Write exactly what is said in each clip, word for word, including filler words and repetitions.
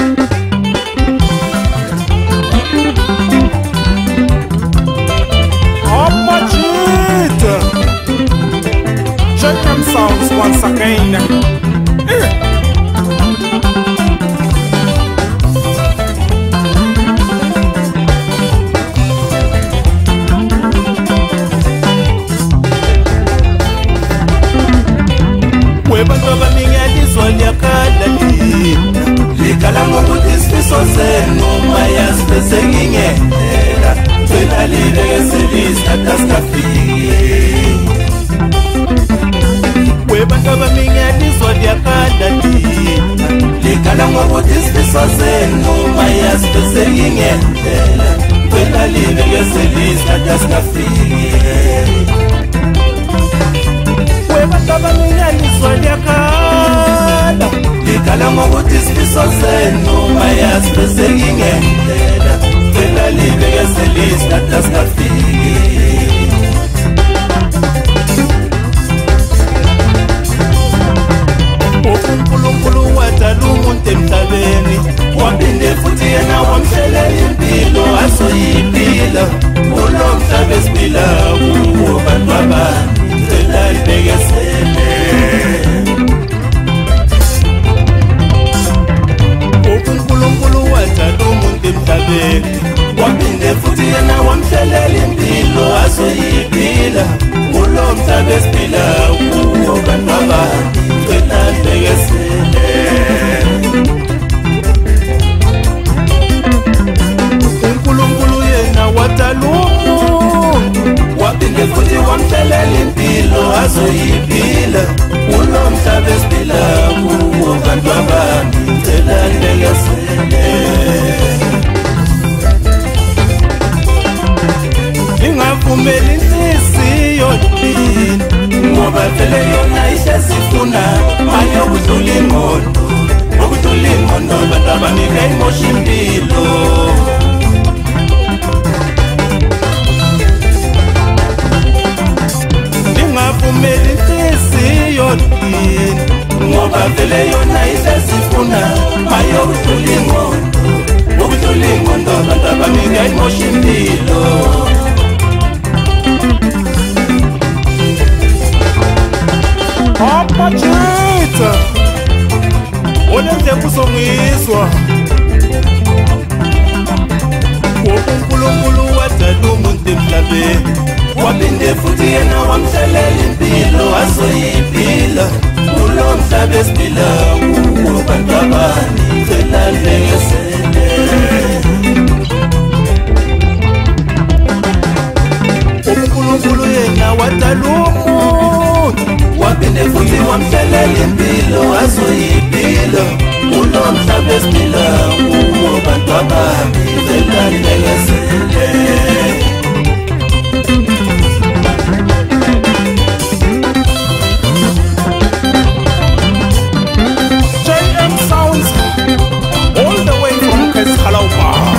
Sounds once again. Webantu abaningi alizwa liyakhala likhala ngokuthi isifiso senu mayazi bese ngingehlela phela libeke selisa tasikafiki. Webantu abaningi alizwa liyakhala likhala ngokuthi isifiso senu mayazi bese ngingehlela phela libeke selisa tasikafiki. Webantu abaningi alizwa liyakhala likhala ngokuthi isifiso senu mayazi bese ngingehlela phela libeke selisa tasikafiki. uNkulunkulu wadala umuntu emhlabeni waphinde futhi yena wamhlelela impilo asoyiphila kulo mhlaba esiphila kuwo bantu abanye phela libekesele. uNkulunkulu wadala umuntu emhlabeni waphinde futhi yena wamhlelela impilo asoyiphila kulo mhlaba esiphila kuwo bantu abanye phela libekesele. uNkulunkulu yena wadala umuntu waphinde futhi wamhlelela impilo azoyiphila kulo mhlaba esiphila kuwo bantu abanye phela libekesele. Ingavumeli inhliziyo yini ngoba phela yona isesifuna manje ukudlula ingqondo ukudlula ingqondo abantu abaningi ayimosha impilo. Ingavumeli inhliziyo yini ngoba phela yona isesifuna manje ukudlula ingqondo ukudlula ingqondo abantu abaningi ayimosha impilo. Apachita Olende kuzongizwa uNkulunkulu wadala umuntu emhlabeni waphinde futhi yena wamhlelela impilo asoyiphila kulo mhlaba esiphila kuwo bantu abanye phela libekesele. uNkulunkulu yena wadala umuntu waphinde futhi wamhlelela impilo azoyiphila kulo mhlaba esiphila kuwo bantu abanye phela libekesele. J M Sounds all the way from Keshalauba.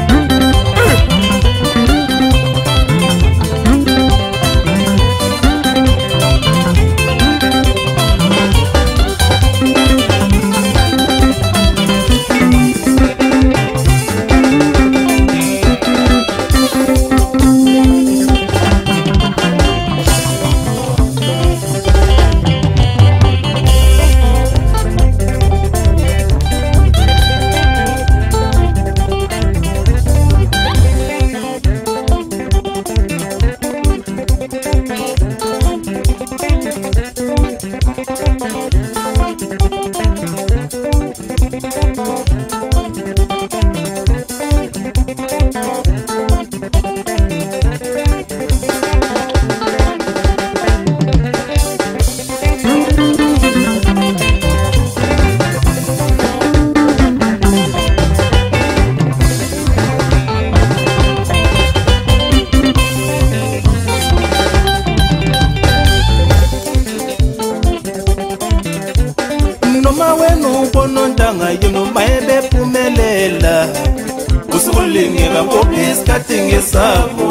Usulingeka ngoba isikhathi ngesabo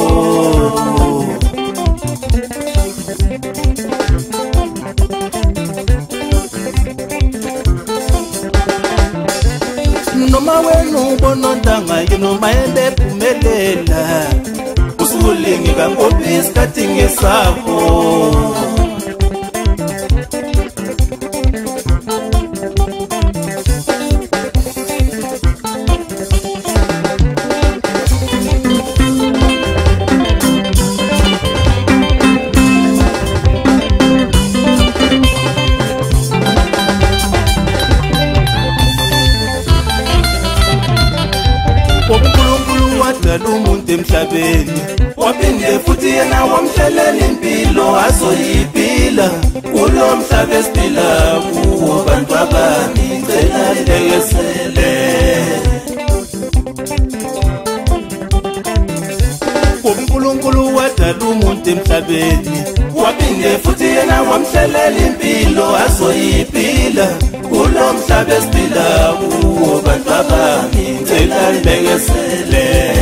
noma Uma wenu bonondanga yino maende pumelela usulingi kangopi isikhathi ngesakho. Umuntu emhlabeni waphinde futhi yena wamhlelela impilo azoyiphila kulo mhlaba esiphila kuwo. Bantu abami ngicela nibekezele, uNkulunkulu wadala umuntu emhlabeni waphinde futhi yena wamhlelela impilo azoyiphila kulo mhlaba esiphila kuwo. Bantu abami ngicela nibekezele.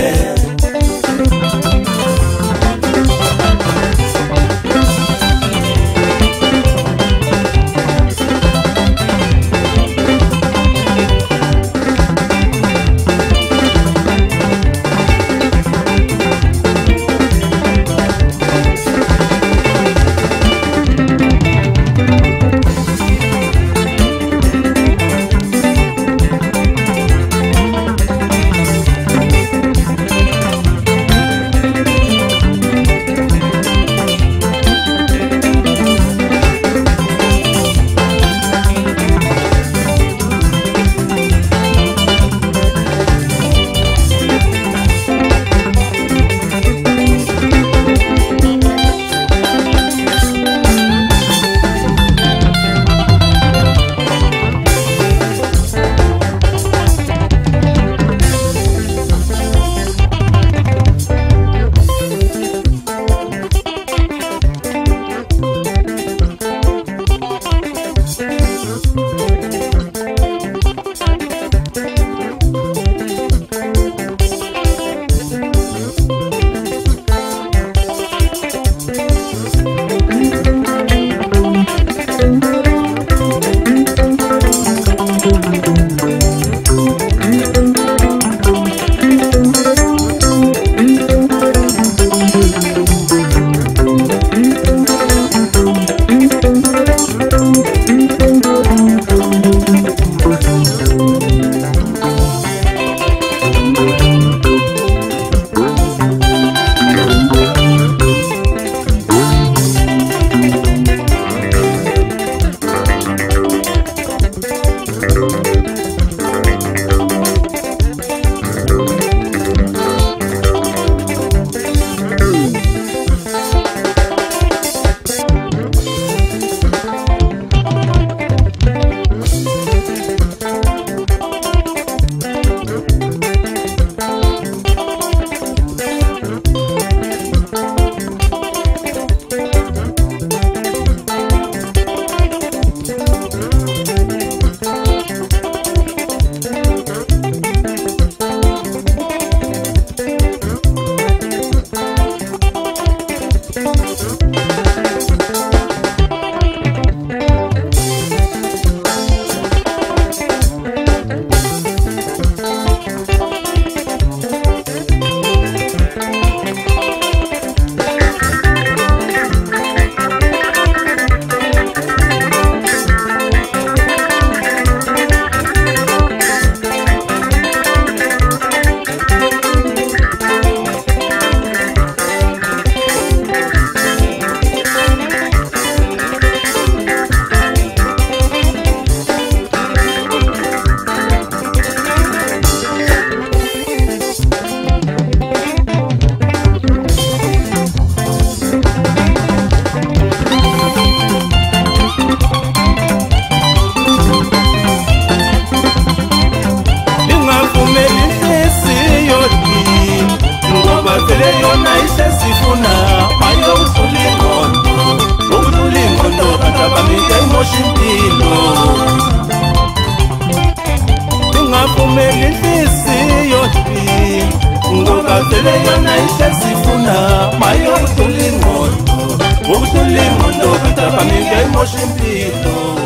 Mayo utulingondo, utulingondo, kata pamige moshimplito.